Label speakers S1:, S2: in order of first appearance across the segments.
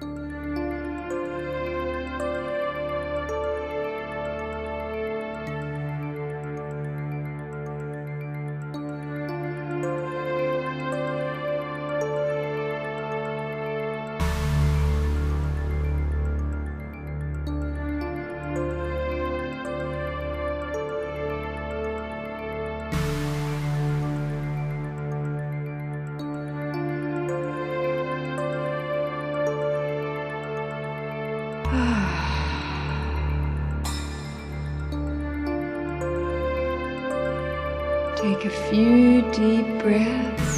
S1: Take a few deep breaths.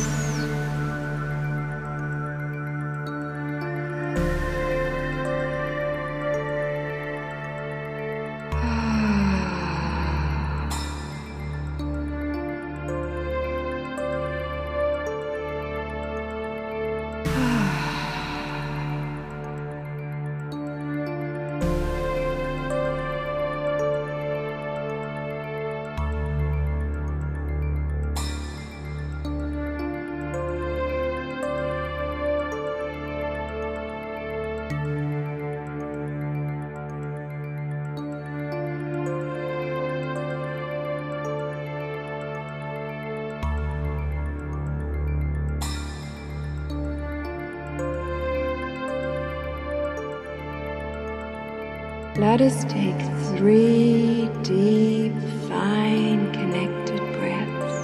S1: Let us take 3 deep, fine, connected breaths.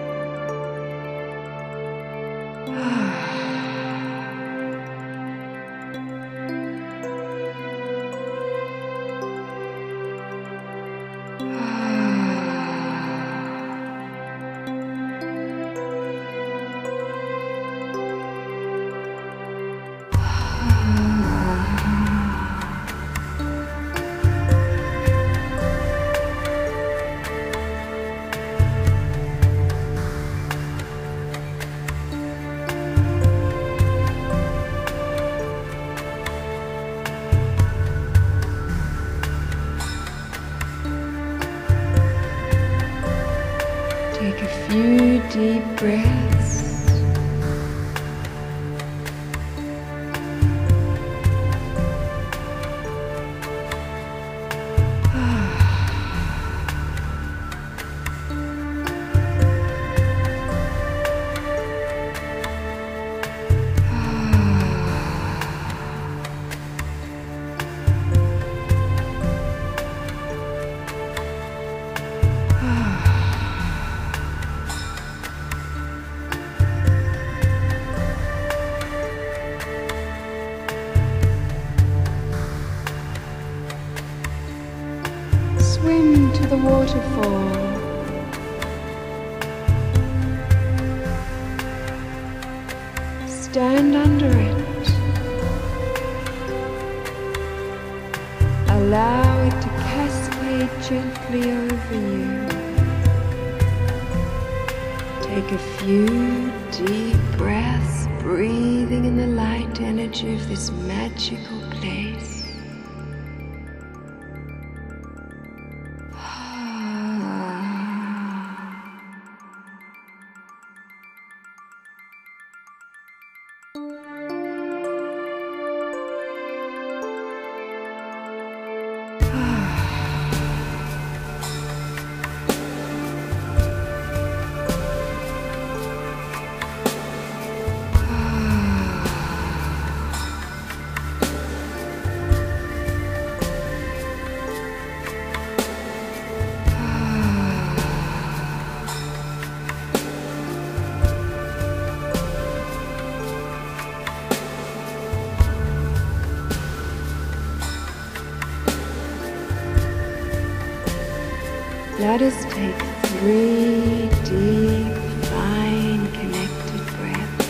S1: Take a few deep breaths. Swim to the waterfall. Stand under it. Allow it to cascade gently over you. Take a few deep breaths, breathing in the light energy of this magical place. Let us take 3 deep, fine, connected breaths.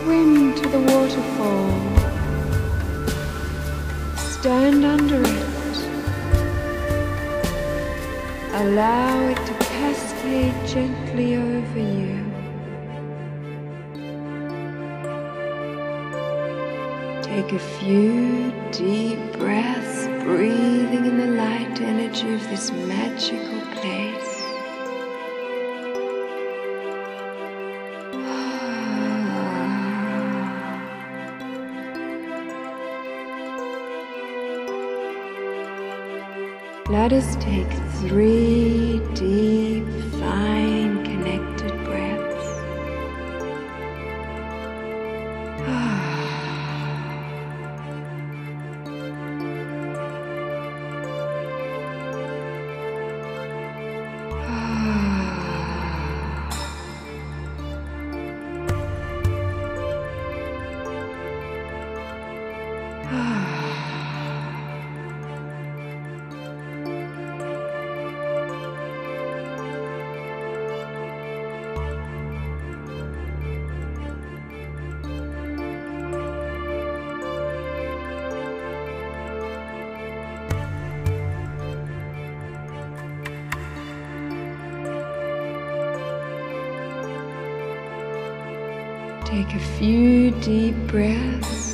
S1: swim to the waterfall. Stand under it. Allow it to cascade gently over you. Take a few deep breaths, breathing in the light energy of this magical place. Let us take 3 deep, fine, connected breaths. Take a few deep breaths.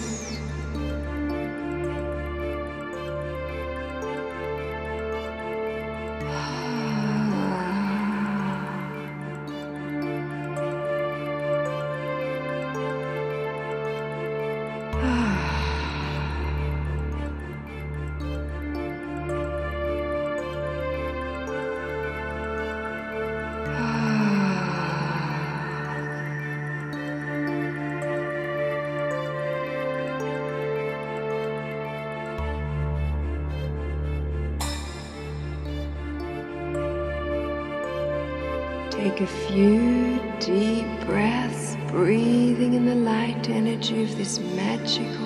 S1: Take a few deep breaths, breathing in the light energy of this magical